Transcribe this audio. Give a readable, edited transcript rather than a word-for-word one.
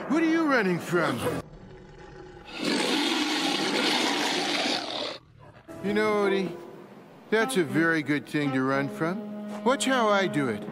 What are you running from? You know, Odie, that's a very good thing to run from. Watch how I do it.